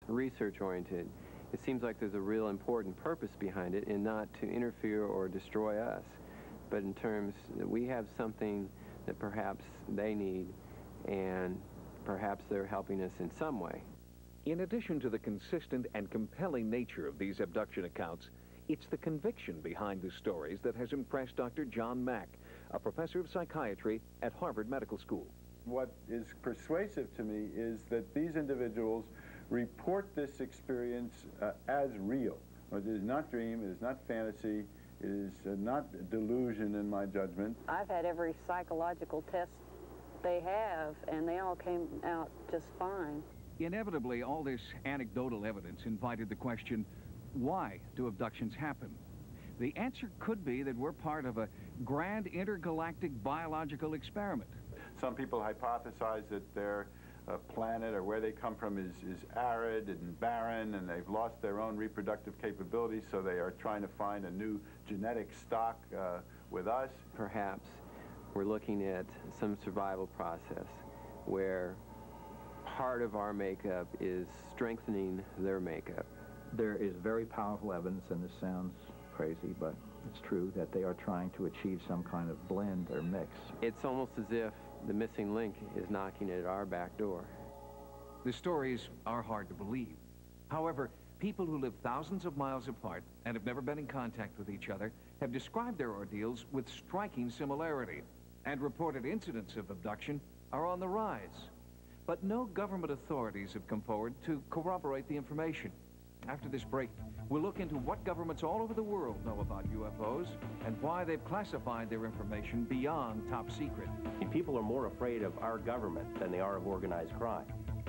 research-oriented. It seems like there's a real important purpose behind it, and not to interfere or destroy us, but in terms that we have something that perhaps they need, and perhaps they're helping us in some way. In addition to the consistent and compelling nature of these abduction accounts, it's the conviction behind the stories that has impressed Dr. John Mack, a professor of psychiatry at Harvard Medical School. What is persuasive to me is that these individuals report this experience as real. It is not dream, it is not fantasy, it is not delusion in my judgment. I've had every psychological test they have, and they all came out just fine. Inevitably, all this anecdotal evidence invited the question, why do abductions happen? The answer could be that we're part of a grand intergalactic biological experiment. Some people hypothesize that their planet or where they come from is arid and barren, and they've lost their own reproductive capabilities, so they are trying to find a new genetic stock with us. Perhaps we're looking at some survival process where part of our makeup is strengthening their makeup. There is very powerful evidence, and this sounds crazy, but it's true, that they are trying to achieve some kind of blend or mix. It's almost as if the missing link is knocking at our back door. The stories are hard to believe. However, people who live thousands of miles apart and have never been in contact with each other have described their ordeals with striking similarity, and reported incidents of abduction are on the rise. But no government authorities have come forward to corroborate the information. After this break, we'll look into what governments all over the world know about UFOs and why they've classified their information beyond top secret. People are more afraid of our government than they are of organized crime.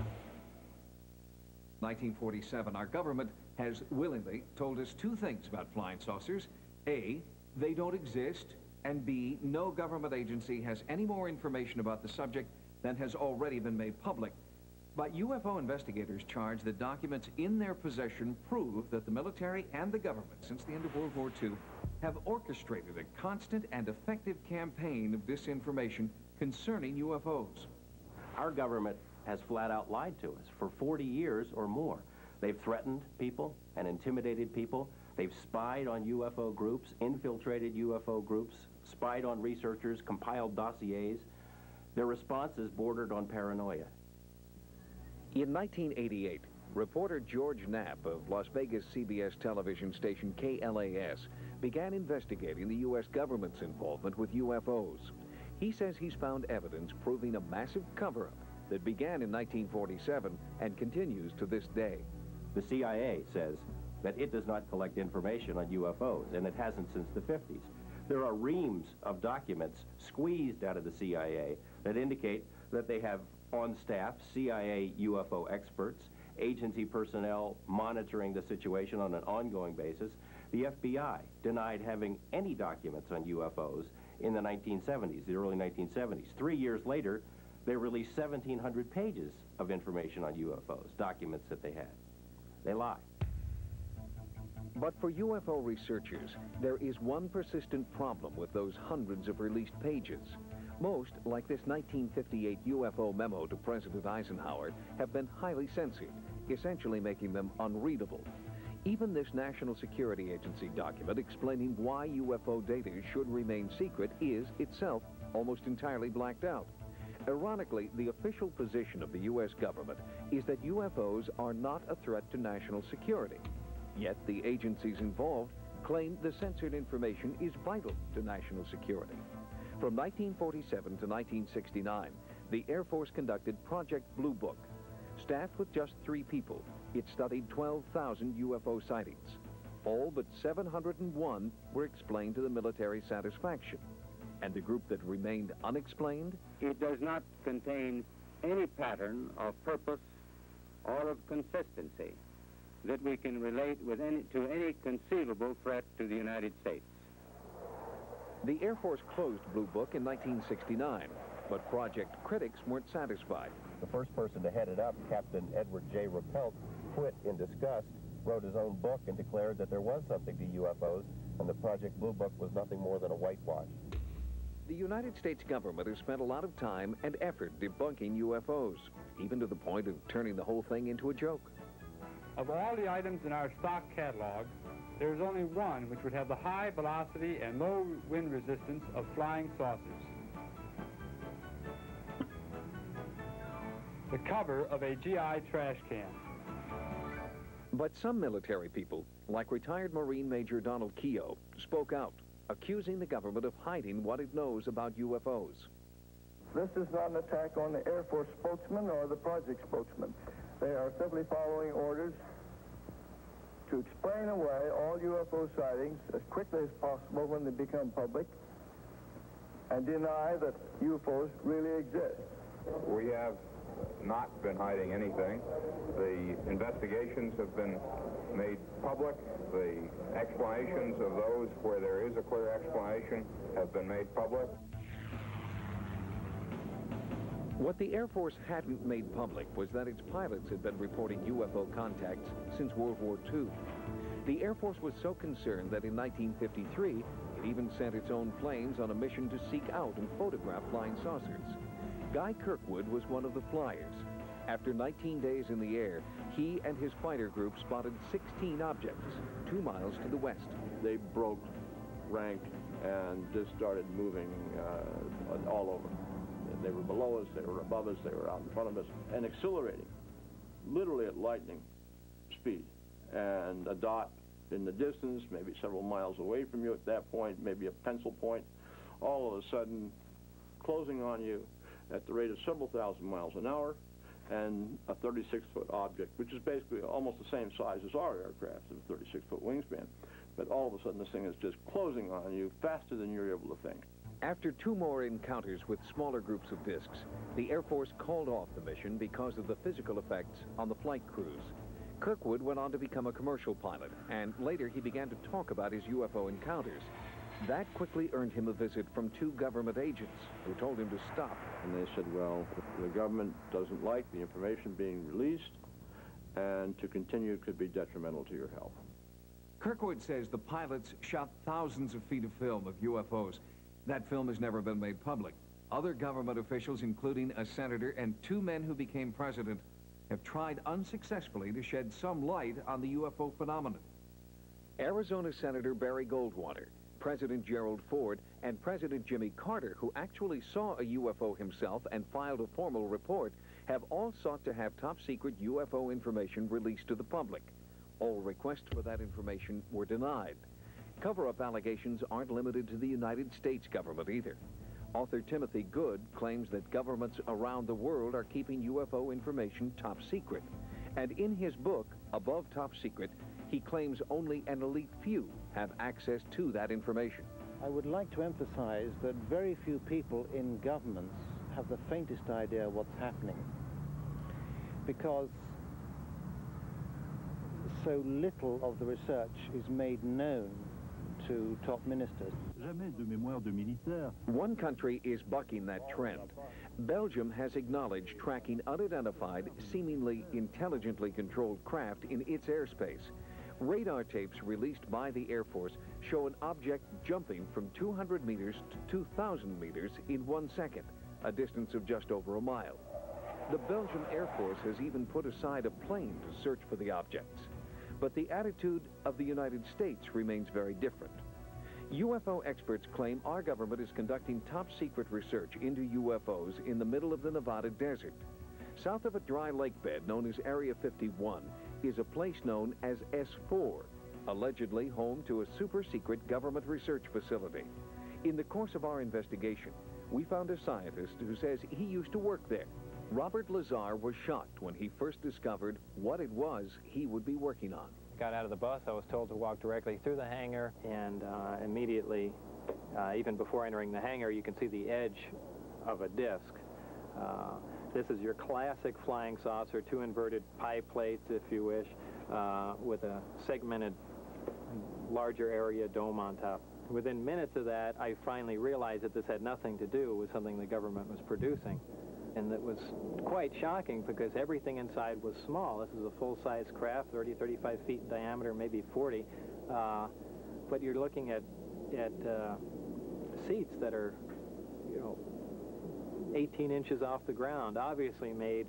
1947, our government has willingly told us two things about flying saucers. A, they don't exist, and B, no government agency has any more information about the subject than has already been made public. But UFO investigators charge that documents in their possession prove that the military and the government, since the end of World War II, have orchestrated a constant and effective campaign of disinformation concerning UFOs. Our government has flat out lied to us for 40 years or more. They've threatened people and intimidated people. They've spied on UFO groups, infiltrated UFO groups, spied on researchers, compiled dossiers. Their response is bordered on paranoia. In 1988, reporter George Knapp of Las Vegas CBS television station KLAS began investigating the U.S. government's involvement with UFOs. He says he's found evidence proving a massive cover-up that began in 1947 and continues to this day. The CIA says that it does not collect information on UFOs, and it hasn't since the 50s. There are reams of documents squeezed out of the CIA that indicate that they have on staff CIA UFO experts, agency personnel monitoring the situation on an ongoing basis. The FBI denied having any documents on UFOs in the 1970s, the early 1970s. 3 years later, they released 1,700 pages of information on UFOs, documents that they had. They lie. But for UFO researchers, there is one persistent problem with those hundreds of released pages. Most, like this 1958 UFO memo to President Eisenhower, have been highly censored, essentially making them unreadable. Even this National Security Agency document explaining why UFO data should remain secret is itself almost entirely blacked out. Ironically, the official position of the U.S. government is that UFOs are not a threat to national security. Yet the agencies involved claim the censored information is vital to national security. From 1947 to 1969, the Air Force conducted Project Blue Book. Staffed with just 3 people, it studied 12,000 UFO sightings. All but 701 were explained to the military satisfaction. And the group that remained unexplained? It does not contain any pattern of purpose or of consistency that we can relate to any conceivable threat to the United States. The Air Force closed Blue Book in 1969, but project critics weren't satisfied. The first person to head it up, Captain Edward J. Ruppelt, quit in disgust, wrote his own book, and declared that there was something to UFOs, and the Project Blue Book was nothing more than a whitewash. The United States government has spent a lot of time and effort debunking UFOs, even to the point of turning the whole thing into a joke. Of all the items in our stock catalog, there is only one which would have the high velocity and low wind resistance of flying saucers. The cover of a GI trash can. But some military people, like retired Marine Major Donald Keogh, spoke out, accusing the government of hiding what it knows about UFOs. This is not an attack on the Air Force spokesman or the project spokesman. They are simply following orders to explain away all UFO sightings as quickly as possible when they become public and deny that UFOs really exist. We have not been hiding anything. The investigations have been made public. The explanations of those where there is a clear explanation have been made public. What the Air Force hadn't made public was that its pilots had been reporting UFO contacts since World War II. The Air Force was so concerned that in 1953, it even sent its own planes on a mission to seek out and photograph flying saucers. Guy Kirkwood was one of the flyers. After 19 days in the air, he and his fighter group spotted 16 objects, 2 miles to the west. They broke rank and just started moving all over. They were below us, they were above us, they were out in front of us, and accelerating, literally at lightning speed. And a dot in the distance, maybe several miles away from you at that point, maybe a pencil point, all of a sudden closing on you at the rate of several thousand miles an hour, and a 36-foot object, which is basically almost the same size as our aircraft, a 36-foot wingspan. But all of a sudden, this thing is just closing on you faster than you're able to think. After 2 more encounters with smaller groups of discs, the Air Force called off the mission because of the physical effects on the flight crews. Kirkwood went on to become a commercial pilot, and later he began to talk about his UFO encounters. That quickly earned him a visit from 2 government agents who told him to stop. And they said, well, the government doesn't like the information being released, and to continue could be detrimental to your health. Kirkwood says the pilots shot thousands of feet of film of UFOs. That film has never been made public. Other government officials, including a senator and 2 men who became president, have tried unsuccessfully to shed some light on the UFO phenomenon. Arizona Senator Barry Goldwater, President Gerald Ford, and President Jimmy Carter, who actually saw a UFO himself and filed a formal report, have all sought to have top-secret UFO information released to the public. All requests for that information were denied. Cover-up allegations aren't limited to the United States government either. Author Timothy Good claims that governments around the world are keeping UFO information top secret. And in his book, Above Top Secret, he claims only an elite few have access to that information. I would like to emphasize that very few people in governments have the faintest idea what's happening, because so little of the research is made known to top ministers. One country is bucking that trend. Belgium has acknowledged tracking unidentified, seemingly intelligently controlled craft in its airspace. Radar tapes released by the Air Force show an object jumping from 200 meters to 2,000 meters in 1 second, a distance of just over a mile. The Belgian Air Force has even put aside a plane to search for the objects. But the attitude of the United States remains very different. UFO experts claim our government is conducting top-secret research into UFOs in the middle of the Nevada desert. South of a dry lake bed known as Area 51 is a place known as S4, allegedly home to a super-secret government research facility. In the course of our investigation, we found a scientist who says he used to work there. Robert Lazar was shocked when he first discovered what it was he would be working on. Got out of the bus, I was told to walk directly through the hangar, and immediately, even before entering the hangar, you can see the edge of a disc. This is your classic flying saucer, 2 inverted pie plates, if you wish, with a segmented, larger area dome on top. Within minutes of that, I finally realized that this had nothing to do with something the government was producing. And it was quite shocking because everything inside was small. This is a full-size craft, 30, 35 feet in diameter, maybe 40. But you're looking at seats that are, 18 inches off the ground, obviously made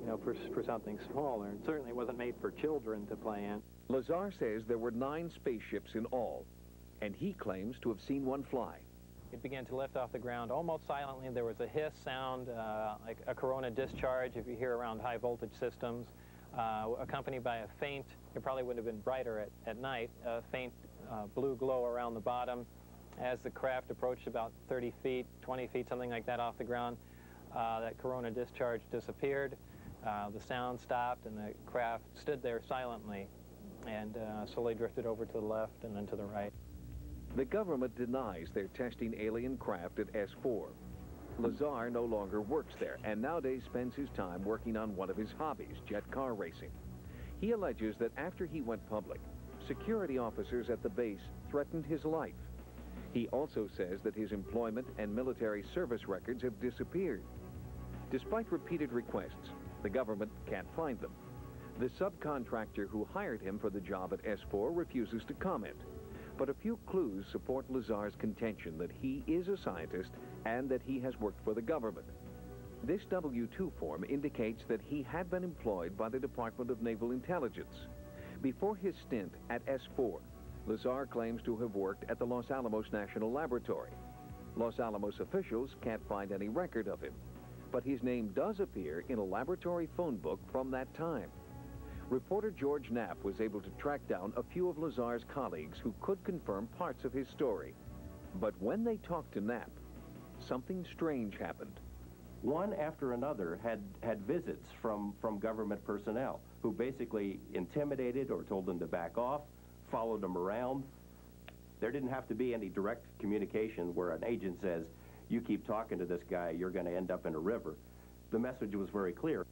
you know, for something smaller. And certainly it wasn't made for children to play in. Lazar says there were 9 spaceships in all, and he claims to have seen one fly. It began to lift off the ground almost silently. There was a hiss sound, like a corona discharge, if you hear around high voltage systems, accompanied by a faint, it probably would have been brighter at night, a faint blue glow around the bottom. As the craft approached about 30 feet, 20 feet, something like that off the ground, that corona discharge disappeared. The sound stopped, and the craft stood there silently and slowly drifted over to the left and then to the right. The government denies they're testing alien craft at S4. Lazar no longer works there, and nowadays spends his time working on one of his hobbies, jet car racing. He alleges that after he went public, security officers at the base threatened his life. He also says that his employment and military service records have disappeared. Despite repeated requests, the government can't find them. The subcontractor who hired him for the job at S4 refuses to comment. But a few clues support Lazar's contention that he is a scientist and that he has worked for the government. This W-2 form indicates that he had been employed by the Department of Naval Intelligence. Before his stint at S4, Lazar claims to have worked at the Los Alamos National Laboratory. Los Alamos officials can't find any record of him, but his name does appear in a laboratory phone book from that time. Reporter George Knapp was able to track down a few of Lazar's colleagues who could confirm parts of his story. But when they talked to Knapp, something strange happened. One after another had visits from government personnel who basically intimidated or told them to back off, followed them around. There didn't have to be any direct communication where an agent says, you keep talking to this guy, you're going to end up in a river. The message was very clear.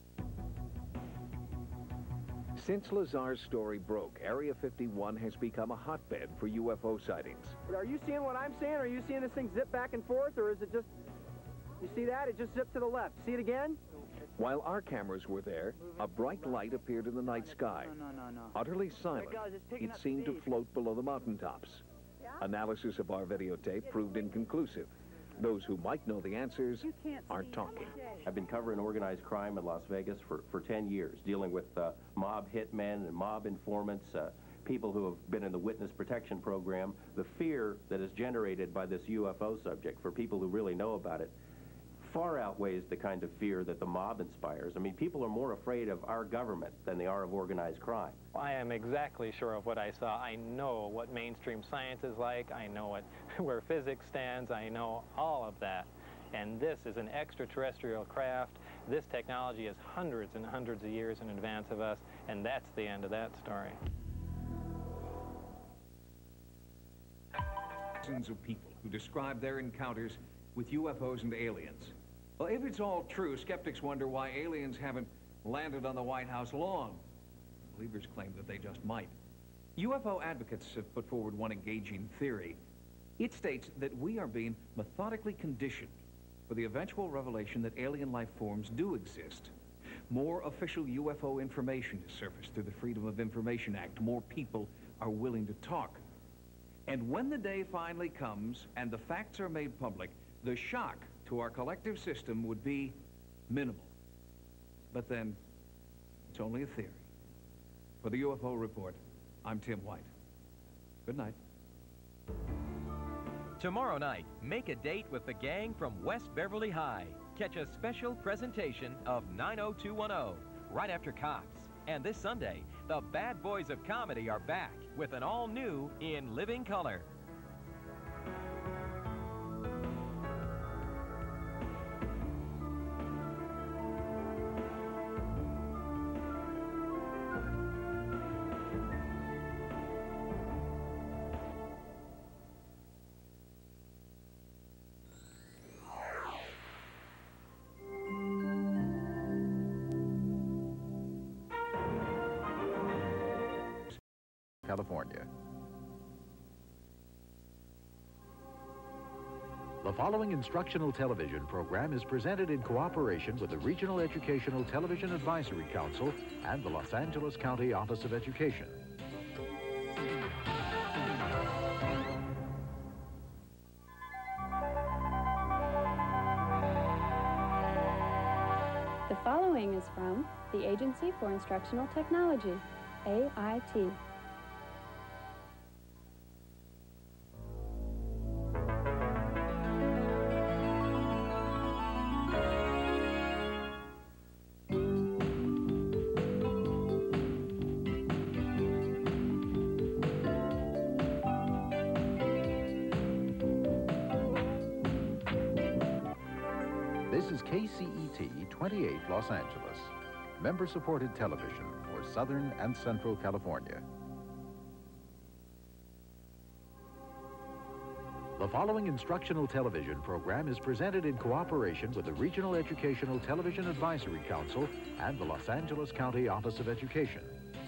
Since Lazar's story broke, Area 51 has become a hotbed for UFO sightings. Are you seeing what I'm seeing? Are you seeing this thing zip back and forth, or is it just, you see that? It just zipped to the left. See it again? While our cameras were there, a bright light appeared in the night sky. No. Utterly silent, it seemed to float below the mountaintops. Analysis of our videotape proved inconclusive. Those who might know the answers aren't talking. I've been covering organized crime in Las Vegas for 10 years, dealing with mob hitmen and mob informants, people who have been in the witness protection program. The fear that is generated by this UFO subject for people who really know about it far outweighs the kind of fear that the mob inspires. I mean, people are more afraid of our government than they are of organized crime. I am exactly sure of what I saw. I know what mainstream science is like. I know where physics stands. I know all of that. And this is an extraterrestrial craft. This technology is hundreds and hundreds of years in advance of us, and that's the end of that story. Thousands of people who describe their encounters with UFOs and aliens. Well, if it's all true, skeptics wonder why aliens haven't landed on the White House lawn. Believers claim that they just might. UFO advocates have put forward one engaging theory. It states that we are being methodically conditioned for the eventual revelation that alien life forms do exist. More official UFO information has surfaced through the Freedom of Information Act. More people are willing to talk. And when the day finally comes and the facts are made public, the shock to our collective system would be minimal. But then, it's only a theory. For the UFO Report, I'm Tim White. Good night. Tomorrow night, make a date with the gang from West Beverly High. Catch a special presentation of 90210 right after Cops. And this Sunday, the Bad Boys of Comedy are back with an all-new In Living Color. California. The following instructional television program is presented in cooperation with the Regional Educational Television Advisory Council and the Los Angeles County Office of Education. The following is from the Agency for Instructional Technology, AIT. This is KCET 28 Los Angeles, member-supported television for Southern and Central California. The following instructional television program is presented in cooperation with the Regional Educational Television Advisory Council and the Los Angeles County Office of Education.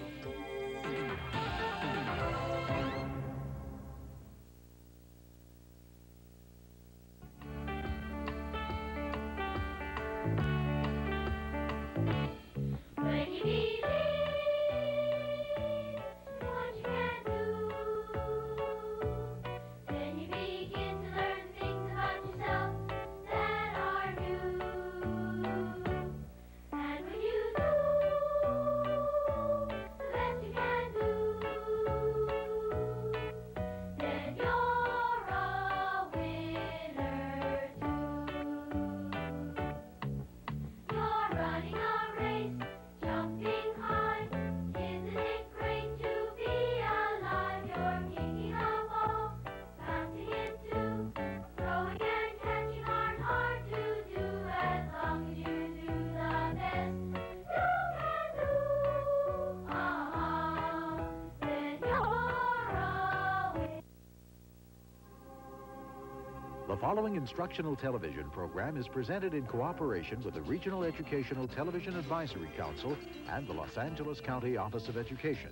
The following instructional television program is presented in cooperation with the Regional Educational Television Advisory Council and the Los Angeles County Office of Education.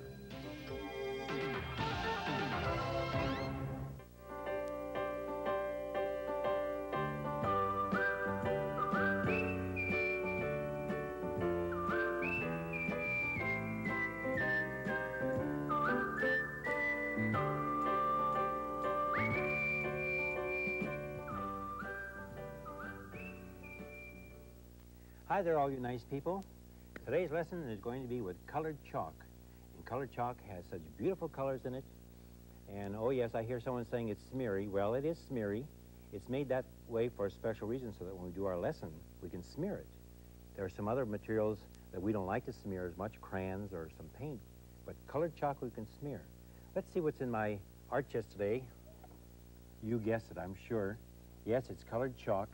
Hi there, all you nice people. Today's lesson is going to be with colored chalk. And colored chalk has such beautiful colors in it. And oh yes, I hear someone saying it's smeary. Well, it is smeary. It's made that way for a special reason so that when we do our lesson, we can smear it. There are some other materials that we don't like to smear as much, crayons or some paint. But colored chalk we can smear. Let's see what's in my art chest today. You guessed it, I'm sure. Yes, it's colored chalk.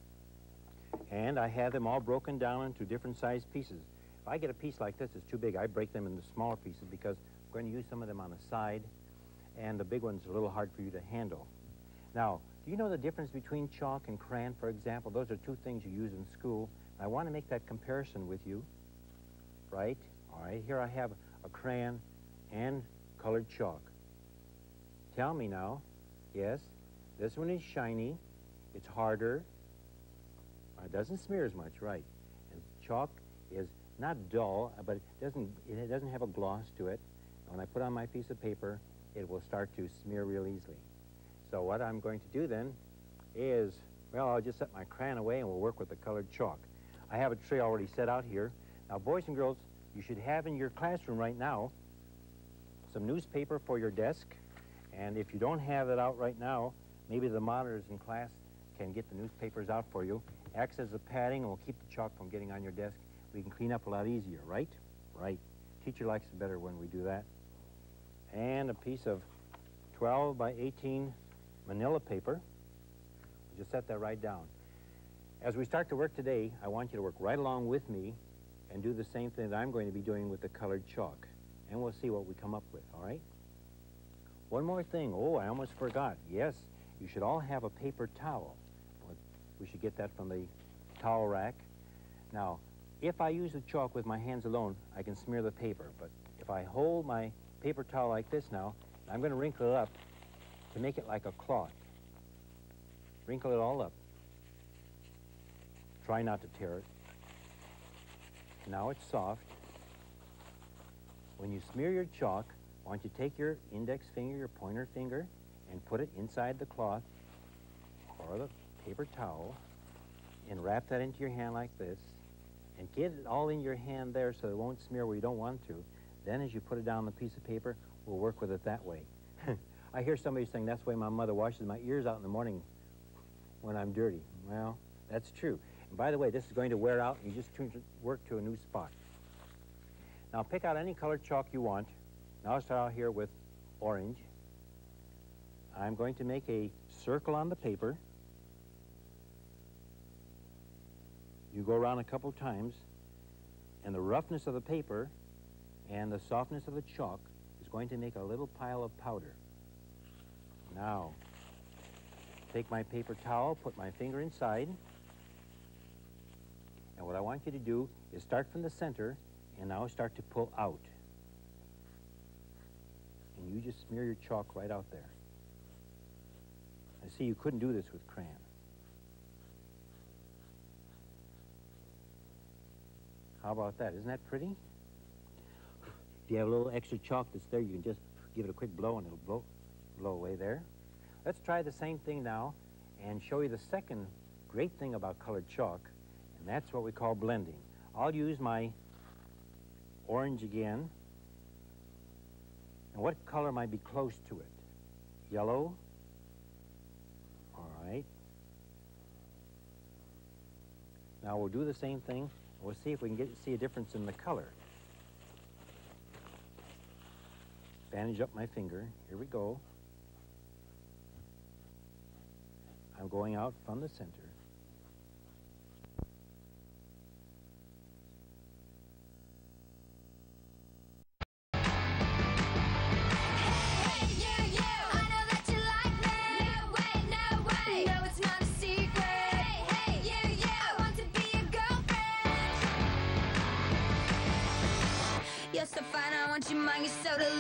And I have them all broken down into different sized pieces. If I get a piece like this, it's too big, I break them into smaller pieces because I'm going to use some of them on the side, and the big one's a little hard for you to handle. Now, do you know the difference between chalk and crayon, for example? Those are two things you use in school. I want to make that comparison with you, right? All right, here I have a crayon and colored chalk. Tell me now, yes, this one is shiny, it's harder, it doesn't smear as much, right? And chalk is not dull, but it doesn't have a gloss to it. When I put on my piece of paper, it will start to smear real easily. So what I'm going to do then is, well, I'll just set my crayon away and we'll work with the colored chalk. I have a tray already set out here. Now, boys and girls, you should have in your classroom right now some newspaper for your desk. And if you don't have it out right now, maybe the monitors in class can get the newspapers out for you. Acts as a padding and will keep the chalk from getting on your desk. We can clean up a lot easier, right? Right. Teacher likes it better when we do that. And a piece of 12 by 18 manila paper. Just set that right down. As we start to work today, I want you to work right along with me and do the same thing that I'm going to be doing with the colored chalk. And we'll see what we come up with, all right? One more thing. Oh, I almost forgot. Yes, you should all have a paper towel. We should get that from the towel rack. Now, if I use the chalk with my hands alone, I can smear the paper. But if I hold my paper towel like this now, I'm going to wrinkle it up to make it like a cloth. Wrinkle it all up. Try not to tear it. Now it's soft. When you smear your chalk, I want you to take your index finger, your pointer finger, and put it inside the cloth or the paper towel and wrap that into your hand like this. and get it all in your hand there so it won't smear where you don't want to. Then as you put it down on the piece of paper, we'll work with it that way. I hear somebody saying that's the way my mother washes my ears out in the morning when I'm dirty. Well, that's true. And by the way, this is going to wear out, and you just work to a new spot. Now pick out any colored chalk you want. Now I'll start out here with orange. I'm going to make a circle on the paper. You go around a couple times, and the roughness of the paper and the softness of the chalk is going to make a little pile of powder. Now, take my paper towel, put my finger inside, and what I want you to do is start from the center and now start to pull out. And you just smear your chalk right out there. I see you couldn't do this with crayon. How about that? Isn't that pretty? If you have a little extra chalk that's there, you can just give it a quick blow and it'll blow away there. Let's try the same thing now and show you the second great thing about colored chalk, and that's what we call blending. I'll use my orange again. And what color might be close to it? Yellow? All right. Now we'll do the same thing. We'll see if we can see a difference in the color. Bandage up my finger. Here we go. I'm going out from the center. You're so fine, I want your mind, you're so delicious.